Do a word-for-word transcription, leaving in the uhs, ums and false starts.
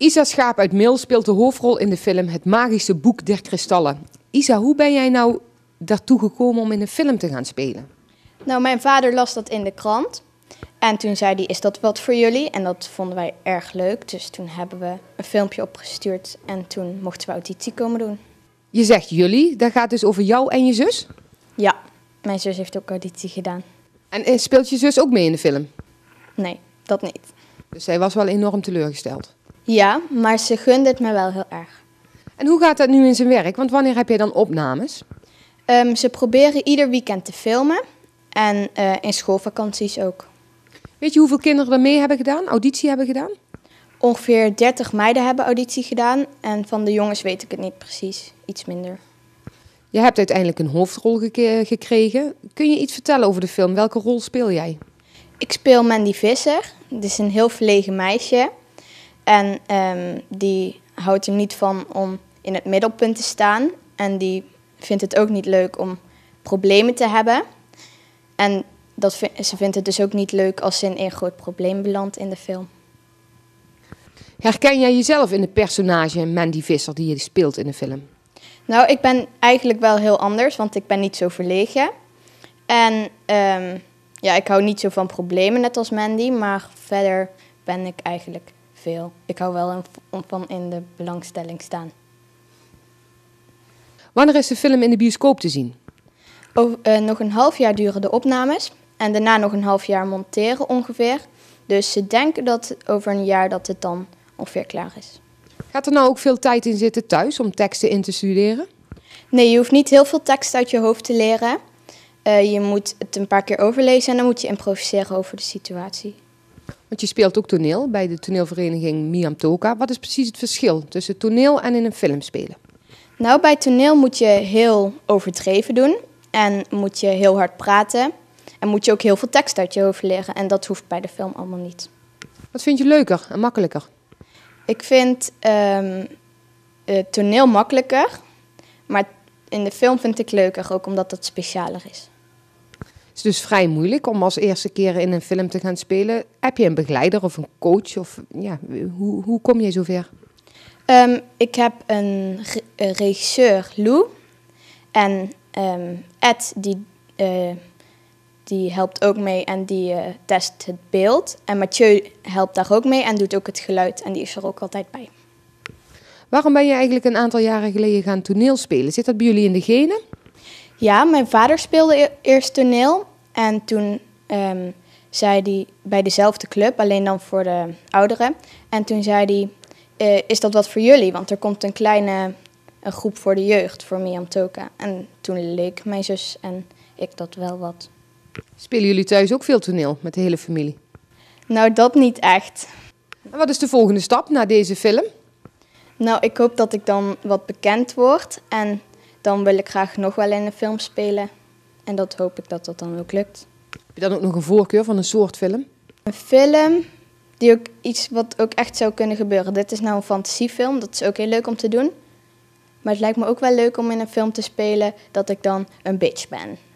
Isa Schaap uit Mil speelt de hoofdrol in de film Het Magische Boek der Kristallen. Isa, hoe ben jij nou daartoe gekomen om in een film te gaan spelen? Nou, mijn vader las dat in de krant. En toen zei hij, is dat wat voor jullie? En dat vonden wij erg leuk. Dus toen hebben we een filmpje opgestuurd en toen mochten we auditie komen doen. Je zegt jullie, dat gaat dus over jou en je zus? Ja, mijn zus heeft ook auditie gedaan. En, en speelt je zus ook mee in de film? Nee, dat niet. Dus zij was wel enorm teleurgesteld. Ja, maar ze gunde het me wel heel erg. En hoe gaat dat nu in zijn werk? Want wanneer heb jij dan opnames? Um, ze proberen ieder weekend te filmen. En uh, in schoolvakanties ook. Weet je hoeveel kinderen er mee hebben gedaan, auditie hebben gedaan? Ongeveer dertig meiden hebben auditie gedaan. En van de jongens weet ik het niet precies. Iets minder. Je hebt uiteindelijk een hoofdrol gek- gekregen. Kun je iets vertellen over de film? Welke rol speel jij? Ik speel Mandy Visser. Het is een heel verlegen meisje. En um, die houdt er niet van om in het middelpunt te staan. En die vindt het ook niet leuk om problemen te hebben. En dat, ze vindt het dus ook niet leuk als ze in een groot probleem belandt in de film. Herken jij jezelf in de personage Mandy Visser die je speelt in de film? Nou, ik ben eigenlijk wel heel anders, want ik ben niet zo verlegen. En um, ja, ik hou niet zo van problemen, net als Mandy. Maar verder ben ik eigenlijk veel. Ik hou wel van in de belangstelling staan. Wanneer is de film in de bioscoop te zien? Over, uh, nog een half jaar duren de opnames. En daarna nog een half jaar monteren ongeveer. Dus ze denken dat over een jaar dat het dan ongeveer klaar is. Gaat er nou ook veel tijd in zitten thuis om teksten in te studeren? Nee, je hoeft niet heel veel tekst uit je hoofd te leren. Uh, je moet het een paar keer overlezen en dan moet je improviseren over de situatie. Want je speelt ook toneel bij de toneelvereniging Miam Toka. Wat is precies het verschil tussen toneel en in een film spelen? Nou, bij toneel moet je heel overdreven doen. En moet je heel hard praten. En moet je ook heel veel tekst uit je hoofd leren. En dat hoeft bij de film allemaal niet. Wat vind je leuker en makkelijker? Ik vind um, uh, toneel makkelijker. Maar in de film vind ik leuker, ook omdat het specialer is. Het is dus vrij moeilijk om als eerste keer in een film te gaan spelen. Heb je een begeleider of een coach? Of, ja, hoe, hoe kom je zover? Um, ik heb een re- uh, regisseur, Lou. En um, Ed, die, uh, die helpt ook mee en die uh, test het beeld. En Mathieu helpt daar ook mee en doet ook het geluid. En die is er ook altijd bij. Waarom ben je eigenlijk een aantal jaren geleden gaan toneel spelen? Zit dat bij jullie in de genen? Ja, mijn vader speelde e- eerst toneel. En toen um, zei hij bij dezelfde club, alleen dan voor de ouderen. En toen zei hij, uh, is dat wat voor jullie? Want er komt een kleine een groep voor de jeugd, voor Miam Toka. En toen leek mijn zus en ik dat wel wat. Spelen jullie thuis ook veel toneel met de hele familie? Nou, dat niet echt. En wat is de volgende stap na deze film? Nou, ik hoop dat ik dan wat bekend word. En dan wil ik graag nog wel in een film spelen. En dat hoop ik dat dat dan ook lukt. Heb je dan ook nog een voorkeur van een soort film? Een film die ook iets wat ook echt zou kunnen gebeuren. Dit is nou een fantasiefilm, dat is ook heel leuk om te doen. Maar het lijkt me ook wel leuk om in een film te spelen dat ik dan een bitch ben.